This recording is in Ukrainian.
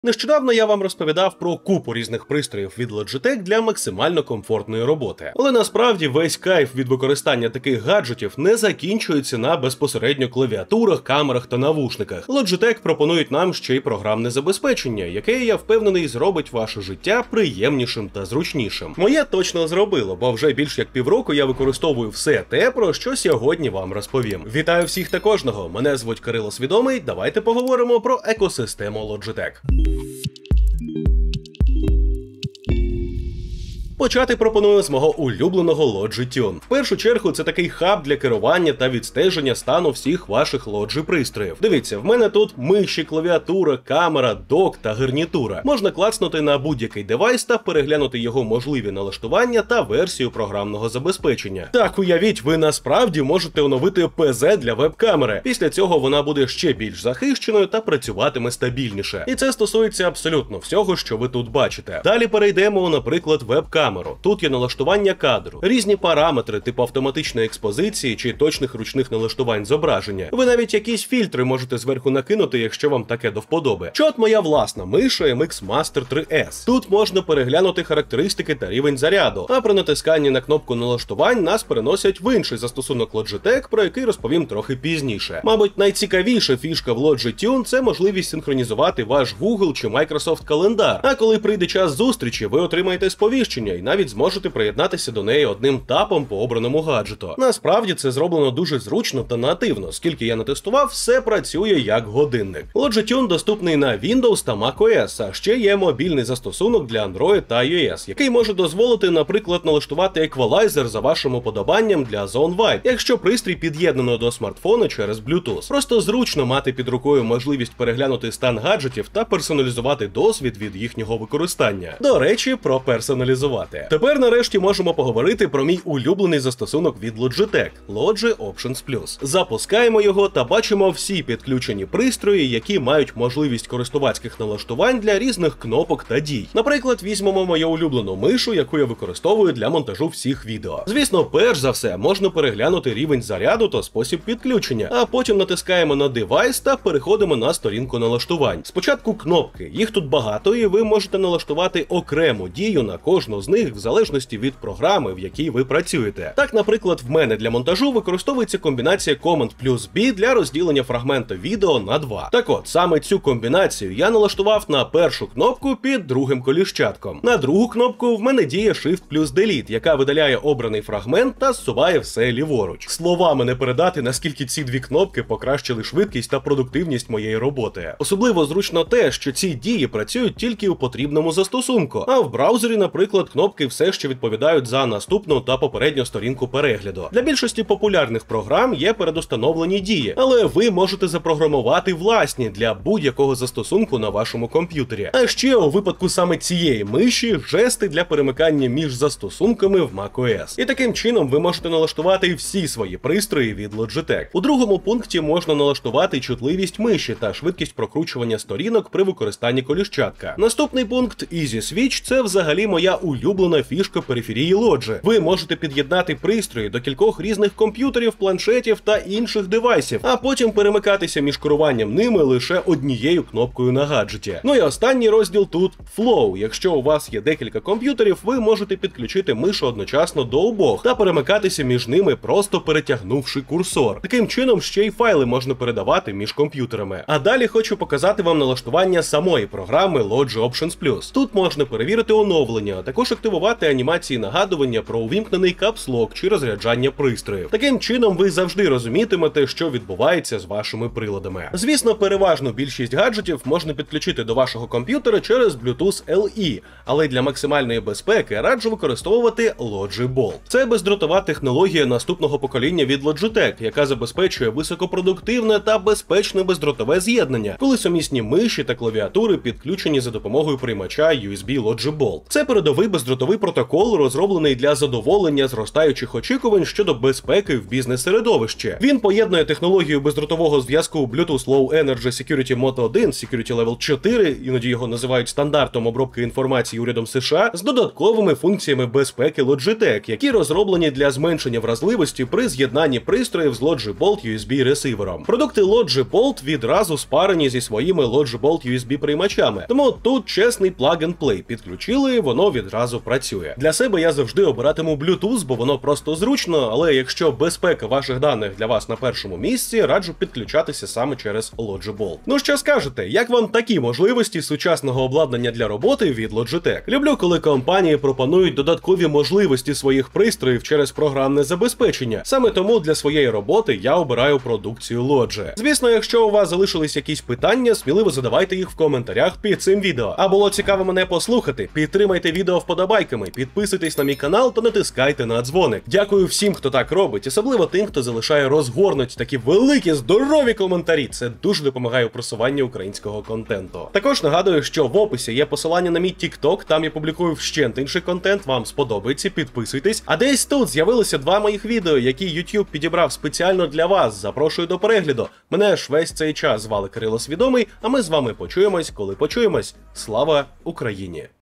Нещодавно я вам розповідав про купу різних пристроїв від Logitech для максимально комфортної роботи. Але насправді весь кайф від використання таких гаджетів не закінчується на безпосередньо клавіатурах, камерах та навушниках. Logitech пропонують нам ще й програмне забезпечення, яке, я впевнений, зробить ваше життя приємнішим та зручнішим. Моє точно зробило, бо вже більш як півроку я використовую все те, про що сьогодні вам розповім. Вітаю всіх та кожного, мене звуть Кирило Свідомий, давайте поговоримо про екосистему Logitech. Почати пропоную з мого улюбленого Logitune. В першу чергу це такий хаб для керування та відстеження стану всіх ваших Logi пристроїв. Дивіться, в мене тут миші, клавіатура, камера, док та гарнітура. Можна клацнути на будь-який девайс та переглянути його можливі налаштування та версію програмного забезпечення. Так, уявіть, ви насправді можете оновити ПЗ для веб-камери. Після цього вона буде ще більш захищеною та працюватиме стабільніше. І це стосується абсолютно всього, що ви тут бачите. Далі перейдемо, наприклад, веб-камеру. Тут є налаштування кадру, різні параметри типу автоматичної експозиції чи точних ручних налаштувань зображення. Ви навіть якісь фільтри можете зверху накинути, якщо вам таке до вподоби. Що от моя власна миша MX Master 3S. Тут можна переглянути характеристики та рівень заряду, а при натисканні на кнопку налаштувань нас переносять в інший застосунок Logitech, про який розповім трохи пізніше. Мабуть, найцікавіша фішка в Logitune – це можливість синхронізувати ваш Google чи Microsoft календар. А коли прийде час зустрічі, ви отримаєте сповіщення і навіть зможете приєднатися до неї одним тапом по обраному гаджету. Насправді це зроблено дуже зручно та нативно, скільки я натестував, все працює як годинник. Logitune доступний на Windows та macOS, а ще є мобільний застосунок для Android та iOS, який може дозволити, наприклад, налаштувати еквалайзер за вашим уподобанням для Zone Vibe, якщо пристрій під'єднано до смартфона через Bluetooth. Просто зручно мати під рукою можливість переглянути стан гаджетів та персоналізувати досвід від їхнього використання. До речі, про персоналізувати. Тепер нарешті можемо поговорити про мій улюблений застосунок від Logitech – Logi Options Plus. Запускаємо його та бачимо всі підключені пристрої, які мають можливість користувацьких налаштувань для різних кнопок та дій. Наприклад, візьмемо мою улюблену мишу, яку я використовую для монтажу всіх відео. Звісно, перш за все, можна переглянути рівень заряду та спосіб підключення, а потім натискаємо на девайс та переходимо на сторінку налаштувань. Спочатку кнопки, їх тут багато і ви можете налаштувати окрему дію на кожну з них в залежності від програми, в якій ви працюєте. Так, наприклад, в мене для монтажу використовується комбінація Command плюс B для розділення фрагменту відео на два. Так от, саме цю комбінацію я налаштував на першу кнопку під другим коліщатком. На другу кнопку в мене діє Shift плюс Delete, яка видаляє обраний фрагмент та зсуває все ліворуч. Словами не передати, наскільки ці дві кнопки покращили швидкість та продуктивність моєї роботи. Особливо зручно те, що ці дії працюють тільки у потрібному застосунку, а в браузері, наприклад, кнопки все ще відповідають за наступну та попередню сторінку перегляду. Для більшості популярних програм є передустановлені дії, але ви можете запрограмувати власні для будь-якого застосунку на вашому комп'ютері. А ще у випадку саме цієї миші жести для перемикання між застосунками в macOS. І таким чином ви можете налаштувати всі свої пристрої від Logitech. У другому пункті можна налаштувати чутливість миші та швидкість прокручування сторінок при використанні коліщатка. Наступний пункт Easy Switch – це взагалі моя улюблена фішка периферії Logi. Ви можете під'єднати пристрої до кількох різних комп'ютерів, планшетів та інших девайсів, а потім перемикатися між керуванням ними лише однією кнопкою на гаджеті. Ну і останній розділ тут Flow. Якщо у вас є декілька комп'ютерів, ви можете підключити мишу одночасно до обох та перемикатися між ними, просто перетягнувши курсор. Таким чином ще й файли можна передавати між комп'ютерами. А далі хочу показати вам налаштування самої програми Logi Options Plus. Тут можна перевірити оновлення, а також активувати анімації нагадування про увімкнений капслок чи розряджання пристроїв. Таким чином ви завжди розумітимете, що відбувається з вашими приладами. Звісно, переважну більшість гаджетів можна підключити до вашого комп'ютера через Bluetooth LE, але для максимальної безпеки раджу використовувати Logi Bolt. Це бездротова технологія наступного покоління від Logitech, яка забезпечує високопродуктивне та безпечне бездротове з'єднання, коли сумісні миші та клавіатури підключені за допомогою приймача USB Logi Bolt. Це передовий бездротовий бездротовий протокол, розроблений для задоволення зростаючих очікувань щодо безпеки в бізнес-середовищі. Він поєднує технологію бездротового зв'язку Bluetooth Low Energy Security Mode 1 Security Level 4, іноді його називають стандартом обробки інформації урядом США, з додатковими функціями безпеки Logitech, які розроблені для зменшення вразливості при з'єднанні пристроїв з Logibolt USB ресивером. Продукти Logibolt відразу спарені зі своїми Logibolt USB приймачами, тому тут чесний plug-and-play. Підключили, воно відразу працює. Для себе я завжди обиратиму Bluetooth, бо воно просто зручно, але якщо безпека ваших даних для вас на першому місці, раджу підключатися саме через Logibolt. Ну що скажете, як вам такі можливості сучасного обладнання для роботи від Logitech? Люблю, коли компанії пропонують додаткові можливості своїх пристроїв через програмне забезпечення. Саме тому для своєї роботи я обираю продукцію Logi. Звісно, якщо у вас залишились якісь питання, сміливо задавайте їх в коментарях під цим відео. А було цікаво мене послухати? Підтримайте відео вподобайками, підписуйтесь на мій канал та натискайте на дзвоник. Дякую всім, хто так робить, особливо тим, хто залишає розгорнуті такі великі, здорові коментарі. Це дуже допомагає у просуванні українського контенту. Також нагадую, що в описі є посилання на мій TikTok, там я публікую вщент інший контент, вам сподобається, підписуйтесь. А десь тут з'явилося 2 моїх відео, які YouTube підібрав спеціально для вас. Запрошую до перегляду. Мене ж весь цей час звали Кирило Свідомий, а ми з вами почуємось, коли почуємось. Слава Україні!